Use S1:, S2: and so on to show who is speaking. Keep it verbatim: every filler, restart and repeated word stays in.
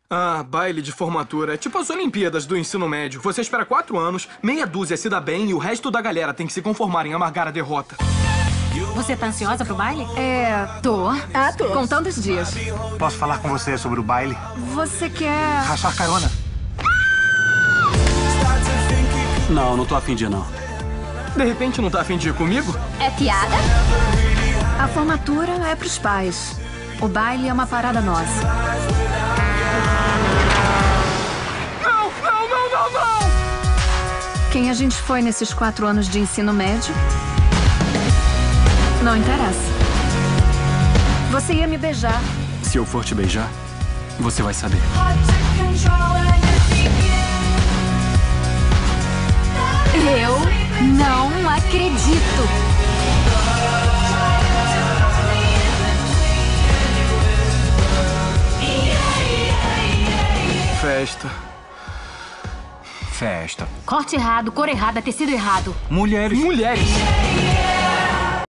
S1: Ah, baile de formatura. É tipo as Olimpíadas do ensino médio. Você espera quatro anos, meia dúzia se dá bem e o resto da galera tem que se conformar em amargar a derrota.
S2: Você tá ansiosa pro baile?
S3: É, tô.
S4: Ah, tô.
S3: Contando os dias.
S5: Posso falar com você sobre o baile?
S3: Você quer...
S5: Rachar carona?
S6: Não, não tô afim de ir, não.
S1: De repente não tá afim de ir comigo?
S4: É piada?
S3: A formatura é pros pais. O baile é uma parada nossa.
S1: Não, não, não, não, não!
S3: Quem a gente foi nesses quatro anos de ensino médio? Não interessa. Você ia me beijar.
S6: Se eu for te beijar, você vai saber.
S4: Eu não acredito.
S1: Festa.
S5: Festa.
S2: Corte errado, cor errada, tecido errado.
S5: Mulheres.
S1: Mulheres!